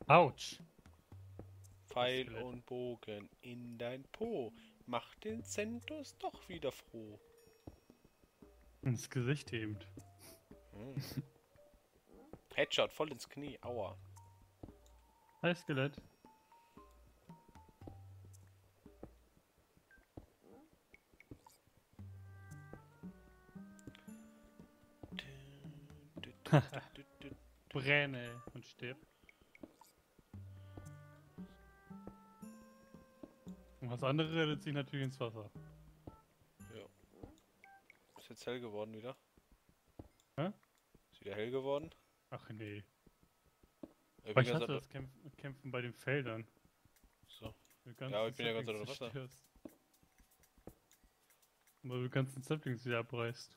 Autsch. Das Pfeil Skelett. und Bogen in dein Po. Macht den Centus doch wieder froh. Ins Gesicht eben. Hm. Headshot voll ins Knie. Aua. Hi Skelett. Bräne und stirb. Und das andere rettet sich natürlich ins Wasser. Ja. Ist jetzt hell geworden wieder. Hä? Ist wieder hell geworden. Ach nee. Ich Aber bin ich ganz hasse unter... das Kämpfen bei den Feldern. So. Wenn du Ja, aber ganzen ich bin ja ganz Saplings unter Wasser. zerstörst. Weil du ganzen Saplings wieder abreißt.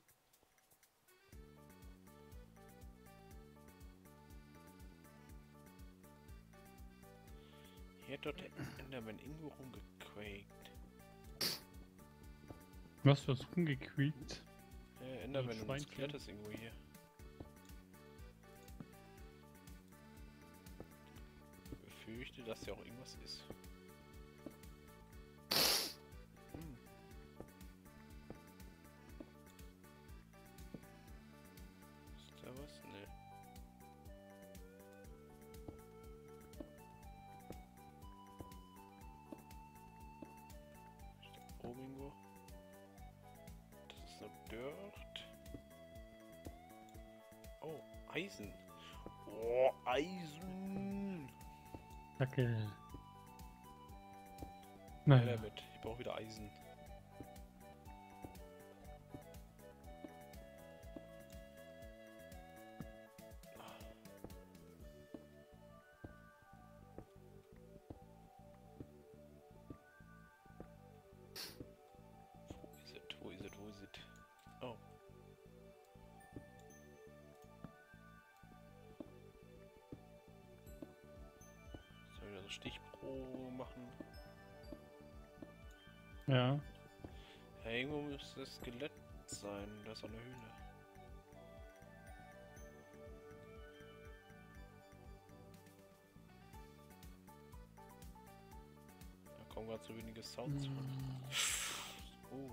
Hier hat dort der Enderman irgendwo rumgequakt. Was rumgequiekt? Enderman und ein Schweinchen. Skelett ist irgendwo hier. Ich befürchte, dass ja auch irgendwas ist. Hm. Ist da was? Nee. Ist da oben irgendwo? Das ist nur Dirt. Oh, Eisen. Oh, Eisen. Dackel. Ja, Naja. damit. Ich brauche wieder Eisen. Wo ist es? Wo ist es? Wo ist es? Oh. Soll ich wieder so Stichprobe machen? Ja. Ja, irgendwo müsste das Skelett sein. Da ist auch eine Höhle. Da kommen gerade so wenige Sounds von. Oh.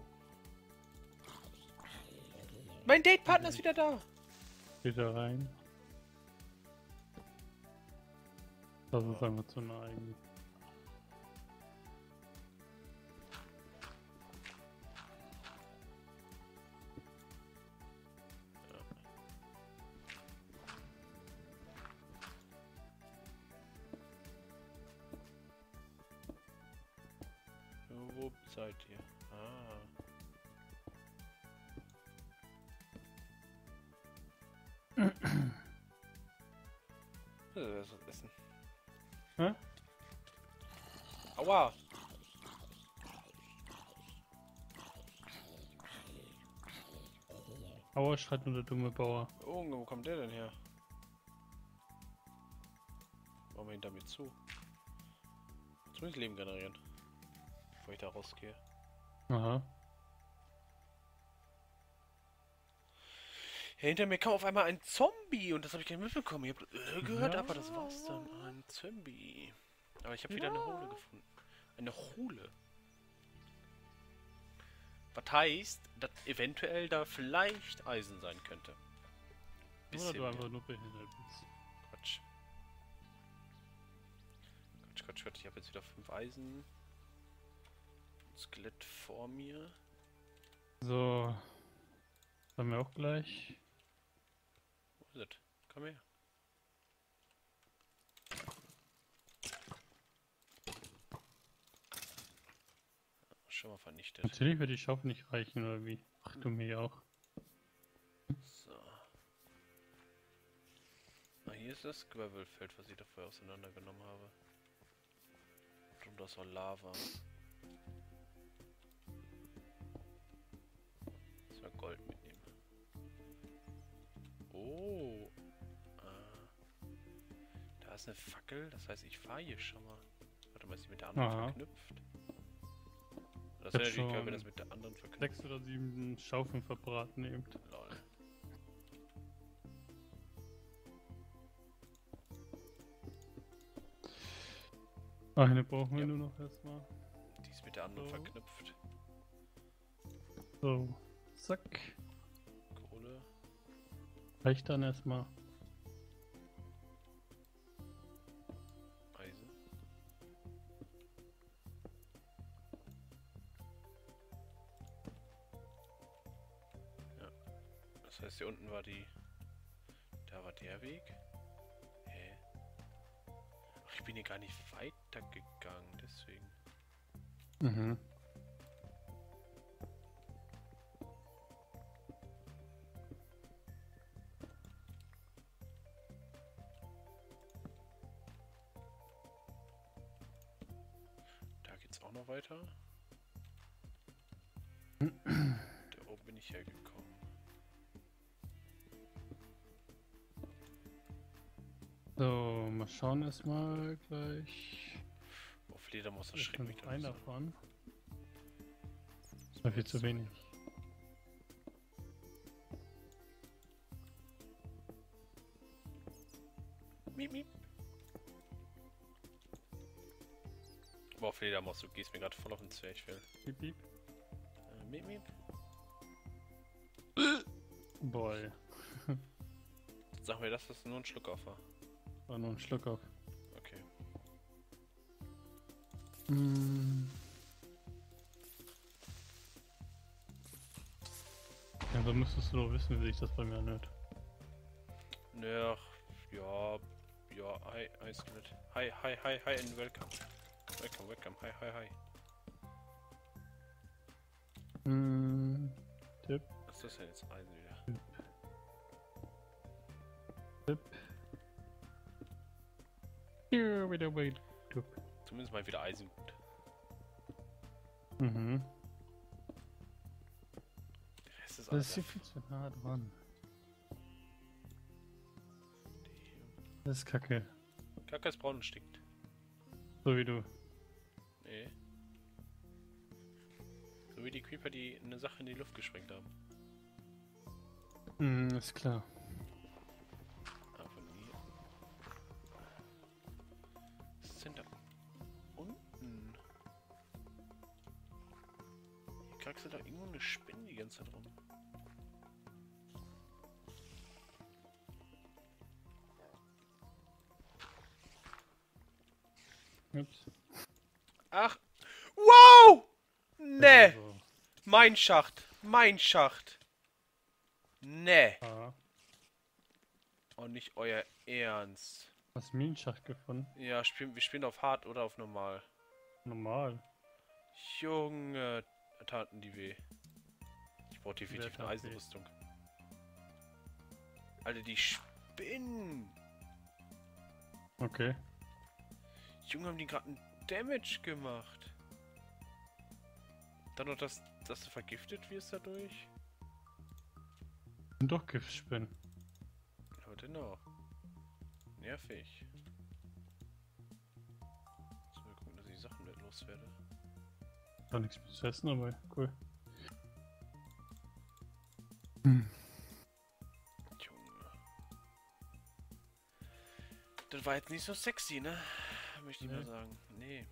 Mein Datepartner ist wieder da! Wieder rein. Das ist Oh. einfach zu neigen. Wo seid ihr? Ah. Das ist Essen. Hä? Aua! Aua, schreit nur der dumme Bauer. Oh, wo kommt der denn her? Machen wir ihn damit zu. Jetzt muss ich Leben generieren. Bevor ich da rausgehe. Aha. Ja, hinter mir kam auf einmal ein Zombie und das habe ich gar nicht mitbekommen. Ich habe gehört, Ja. aber das war's dann. Ein Zombie. Aber ich habe wieder eine Hole gefunden. Eine Hole. Was heißt, dass eventuell da vielleicht Eisen sein könnte. Oder Bisschen du einfach mehr. nur behindert bist. Quatsch. Quatsch, Quatsch, Quatsch. Ich habe jetzt wieder 5 Eisen. Skelett vor mir. So. Das haben wir auch gleich. Wo ist es? Komm her. Schon mal vernichtet. Natürlich wird die Schaufel nicht reichen, oder wie? Ach du mir auch. So. Ah, hier ist das Gravelfeld, was ich da vorher auseinandergenommen habe. Drunter ist auch Lava. Das war Gold mitnehmen. Oh. Da ist eine Fackel, das heißt, ich fahre hier schon mal. Warte mal, ist die mit der anderen Aha. verknüpft? Das Ich wäre hab natürlich geil, schon wenn das mit der anderen verknüpft. 6 oder 7 Schaufeln verbraten eben. Lol. Eine brauchen wir Ja. nur noch erstmal. Die ist mit der anderen So. verknüpft. So. Zack. Kohle. Reicht dann erstmal. Eisen. Ja. Das heißt, hier unten war die... Da war der Weg. Hä? Ach, ich bin hier gar nicht weitergegangen, deswegen. Mhm. Da geht's auch noch weiter. Da oben bin ich hergekommen. So, mal schauen erstmal gleich. Oh, Fledermaus Ich erschreckt kann mich noch doch einen nicht so. davon. Das war viel zu wenig. Miep, miep. Boah, Fledermaus, du gehst mir gerade voll auf den Zwerchfell. Piep, piep. Miep, miep. Boy. Sag mir das, dass nur ein Schluck auf war. War nur ein Schluck auf. Okay. Mm. Ja, so müsstest du doch wissen, wie sich das bei mir anhört. Naja, ja, hi, Skelett. Hi, and welcome. Welcome, hi. Mm. Tipp, Was ist das denn jetzt? Eisen wieder. tipp. Hier wieder wait. Zumindest mal wieder Eisen gut. Mhm. Der Rest ist Das alles ist hier viel zu nah dran. erf- Das ist kacke. Kacke ist braun und stinkt. So wie du. Nee. So wie die Creeper, die eine Sache in die Luft gesprengt haben. Ist klar. Einfach nie. Was ist denn da unten? Hier kraxelt da irgendwo eine Spinne die ganze Zeit rum. Ups. Ach! Wow! Nee! Also, Mein Schacht! Mein Schacht! Nee! ah, Oh, nicht euer Ernst. hast du Minenschacht gefunden? Ja, wir spielen auf hart oder auf normal. Normal. Junge, taten die weh. Ich brauche definitiv Wer eine tat weh? Eisenrüstung. Alter, die spinnen! Okay. Junge, haben die gerade einen Damage gemacht. Dann noch, dass du vergiftet wirst dadurch. Sind doch Giftspinnen. Aber dennoch. Nervig. Jetzt mal gucken, dass ich die Sachen nicht loswerde. Gar nichts mehr zu essen, aber cool. Junge. Das war jetzt nicht so sexy, ne? Möchte ich Nee. mal sagen. Nee.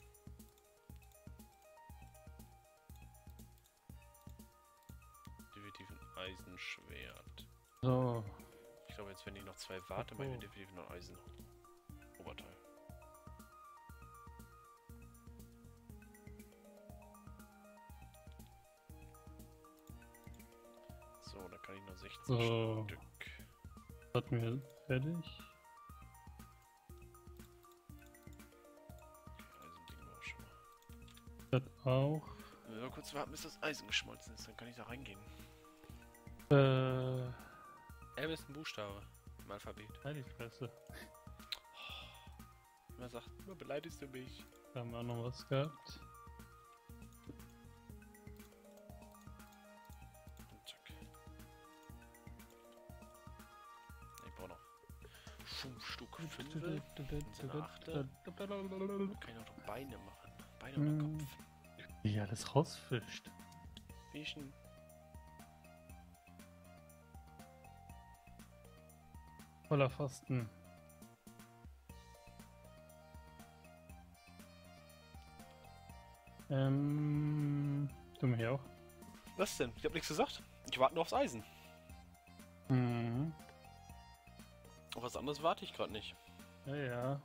Definitiv ein Eisenschwert. So. Ich glaube, jetzt wenn ich noch zwei warte, mache ich mir Oh. definitiv noch ein Eisenoberteil. So, da kann ich noch 16 So. Stück. Hatten wir fertig. Okay, Eisending war auch schon mal. Das auch. Nur kurz warten, bis das Eisen geschmolzen ist, dann kann ich da reingehen. Äh. M ist ein Buchstabe im Alphabet. Halt die Fresse. Immer sagt, immer beleidigst du mich. Da haben wir auch noch was gehabt. Und zack. Ich brauche noch 5 Stück. 5. Kann ich noch Beine machen. Beine oder Kopf. Wie alles rausfischt. Fischen. Voller Pfosten. Du mich auch. Was denn? Ich hab nichts gesagt. Ich warte nur aufs Eisen. Mhm. Auf was anderes warte ich gerade nicht. Ja, ja.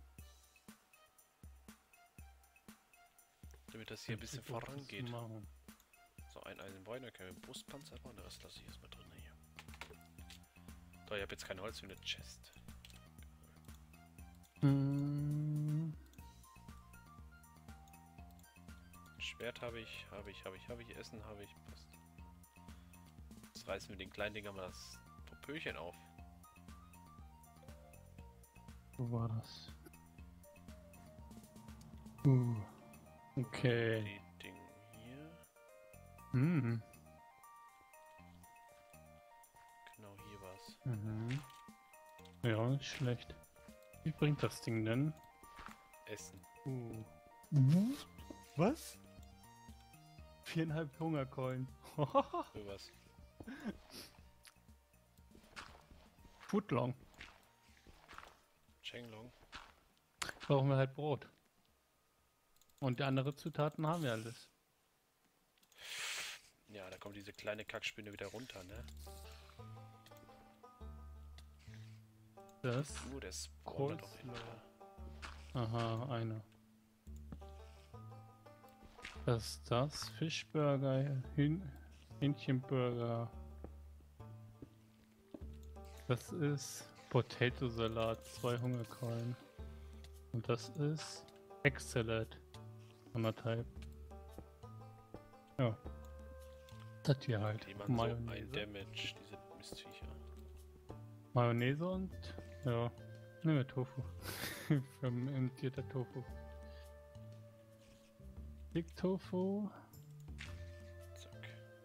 Damit das hier ein bisschen Versuch, das zu vorangeht. machen. So, ein Eisenbein, da können wir einen Brustpanzer bauen, den Rest lasse ich erstmal drin hier. So, ich habe jetzt kein Holz für eine Chest. Mhm. Schwert habe ich, Essen habe ich, passt. Jetzt reißen wir den kleinen Dinger mal das Popöchen auf. Wo war das? Okay. Die Dinge hier. Mhm. Genau, hier war's. Mhm. Ja, nicht schlecht. Wie bringt das Ding denn? Essen. Was? 4,5 Hungercoin. Für was? Footlong. Chenglong. Brauchen wir halt Brot. Und die anderen Zutaten haben wir alles. Ja, da kommt diese kleine Kackspinne wieder runter, ne? Das. Der spawnt doch hin. Aha, einer. Das ist das. Fischburger, Hähnchenburger. Das ist Potato Salat, 2 Hungerkeulen. Und das ist Egg Salad, 1,5. Ja. Das hier halt. Die machen so ein Damage, diese Mistviecher. Mayonnaise und ja, nehmen wir Tofu. Fermentierter Tofu. Big Tofu. Zack.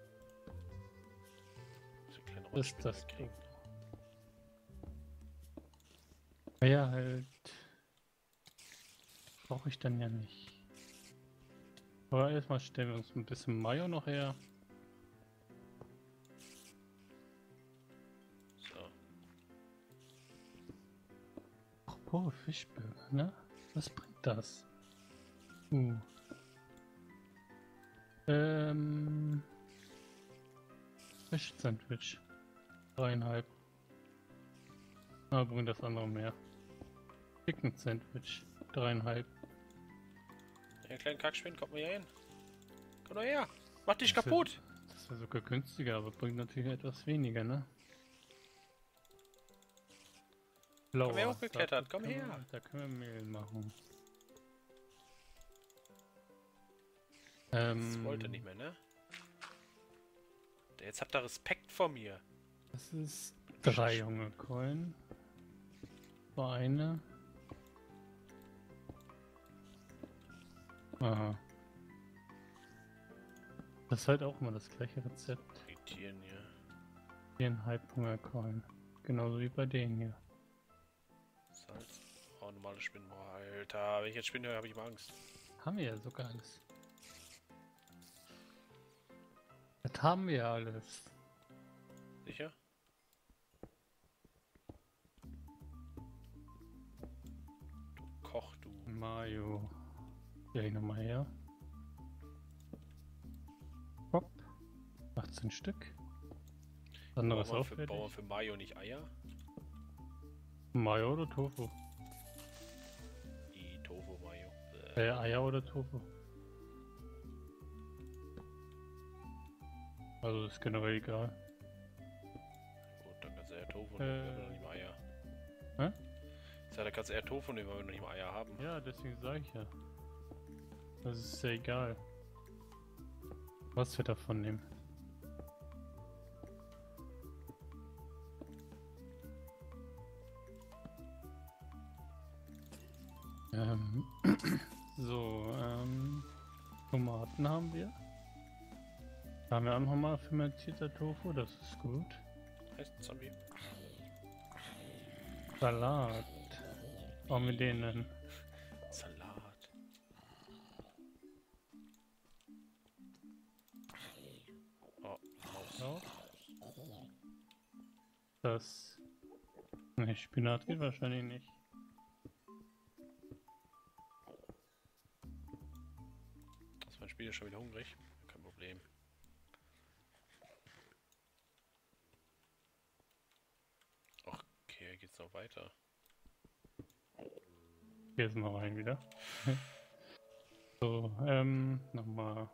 So kleine Ist das Rotspinne Tofu. Ja, halt. Brauche ich dann ja nicht. Aber erstmal stellen wir uns ein bisschen Mayo noch her. So. Oh, Fischburger, ne? Was bringt das? Fisch-Sandwich. 3,5. Aber bringt das andere mehr. Chicken Sandwich. 3,5. Der kleine Kackspinne, kommt mal hier hin. Komm doch her. Mach dich kaputt. Das wäre sogar günstiger, aber bringt natürlich etwas weniger, ne? Komm her hochgeklettert, komm her. Da können wir Mehl machen. Das wollte nicht mehr, ne? Jetzt habt ihr Respekt vor mir. Das ist 3 Hungerkeulen. War eine. Aha. Das ist halt auch immer das gleiche Rezept. Irritieren hier. 4,5 Hungerkeulen. Genauso wie bei denen hier. Salz. Oh, normale Spinnen. Boah, Alter, wenn ich jetzt Spinnen höre, habe ich mal Angst. Haben wir ja sogar alles. Das haben wir ja alles. Sicher? Du Koch, du. Mayo. Gleich nochmal her. Hopp. 18 Stück. Das andere ist auch fertig. Bauen wir für Mayo nicht Eier? Mayo oder Tofu? Die Tofu Mayo. Eier oder Tofu? Also ist generell egal. Gut, dann kannst du eher Tofu nehmen, wenn wir noch nicht mal Eier. Hä? Ja, da kannst du eher Tofu nehmen, weil wir noch nicht mal Eier haben. Ja, deswegen sage ich ja. Das ist ja egal. Was wir davon nehmen. So, Tomaten haben wir. Da haben wir auch nochmal fermentierter Tofu, das ist gut. Heißt Zombie. Salat. Brauchen wir den denn? Salat. Oh, Maus. Ja. Das. Ne, Spinat geht wahrscheinlich nicht. Ich bin ja schon wieder hungrig. Kein Problem. Ach, okay, geht's noch weiter. Hier ist noch ein wieder. So, nochmal.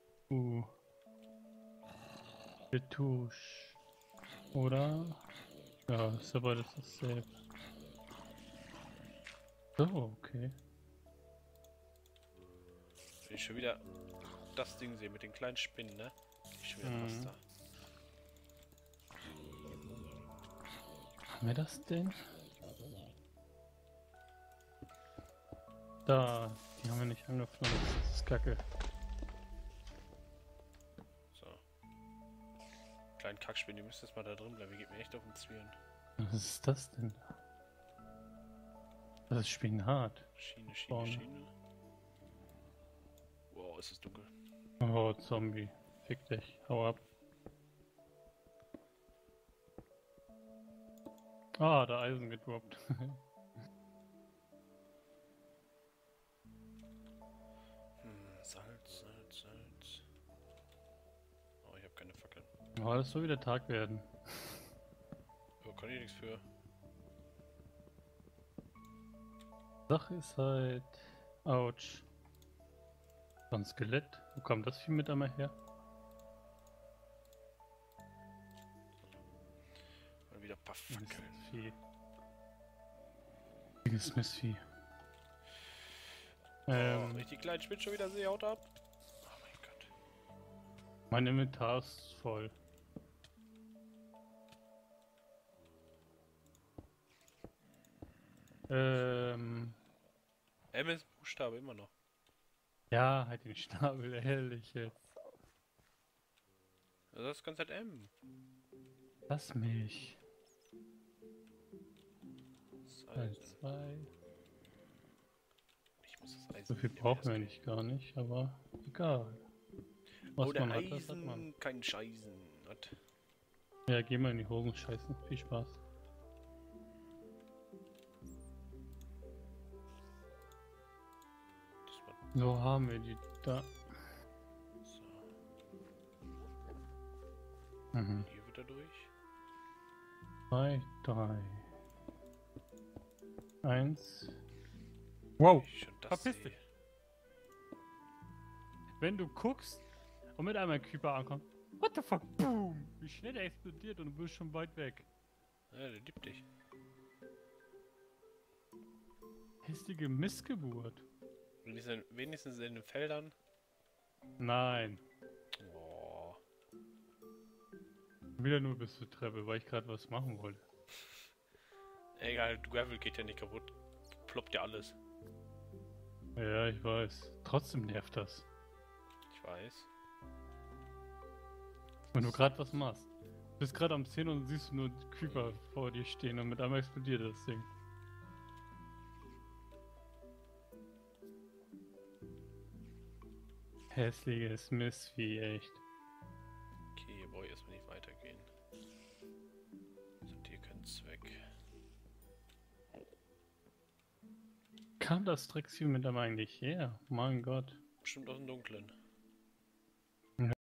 Retouche. Oder? Ja, ist aber das dasselbe. So, okay. Wenn ich schon wieder das Ding sehe mit den kleinen Spinnen, ne? Ich schon wieder ein Raster. Haben wir das denn? Da, die haben wir nicht angepflanzt. Das ist kacke. So. Kleinen Kackspinnen, die müssten jetzt mal da drin bleiben. Die geht mir echt auf den Zwirn. Was ist das denn? Das ist Spinat. Schiene, Vorne. Schiene. Wow, ist es dunkel. Oh, Zombie. Fick dich. Hau ab. Ah, da Eisen gedroppt. Salz, Salz, Salz. Oh, ich habe keine Fackeln. Oh, das soll wieder Tag werden. Oh, kann ich nichts für. Sache ist halt... Autsch. So ein Skelett. Wo kam das Vieh mit einmal her? Mal wieder ein paar Fackeln. Mistvieh. Richtiges Mistvieh. Wenn ich die kleinen Spinnen schon wieder sehe, haut ab. Oh mein Gott. Mein Inventar ist voll. MS Buchstabe immer noch. Ja, halt den Schnabel, ehrlich jetzt. Also das ist ganz halt M. Lass mich. Eisen. 2. Ich muss das Eisen. So viel brauchen wir nicht gar nicht, aber egal. Was Oder man hat, das hat man. Eisen, kein Scheißen. Hat. Ja, geh mal in die Hosen scheißen. Viel Spaß. Das war So haben wir die da. so. Mhm. Hier wieder durch. 2, 3. 1. Wow! Ich schon das Verpiss sehe. dich! Wenn du guckst und mit einmal ein Creeper ankommt, what the fuck, boom! Wie schnell der explodiert und du bist schon weit weg. Ja, der liebt dich. Hässliche Missgeburt. Wenigstens in den Feldern. Nein. Oh. Wieder nur bis zur Treppe, weil ich gerade was machen wollte. Egal, Gravel geht ja nicht kaputt. Ploppt ja alles. Ja, ich weiß. Trotzdem nervt das. Ich weiß. Wenn du gerade was machst. Du bist gerade am 10 und siehst du nur Creeper vor dir stehen und mit einmal explodiert das Ding. Hässliches Mistvieh, echt. Okay, hier brauche ich erstmal nicht weitergehen. Das hat hier keinen Zweck. Kam das Drecksvieh mit einmal eigentlich her? Mein Gott. Bestimmt aus dem Dunklen.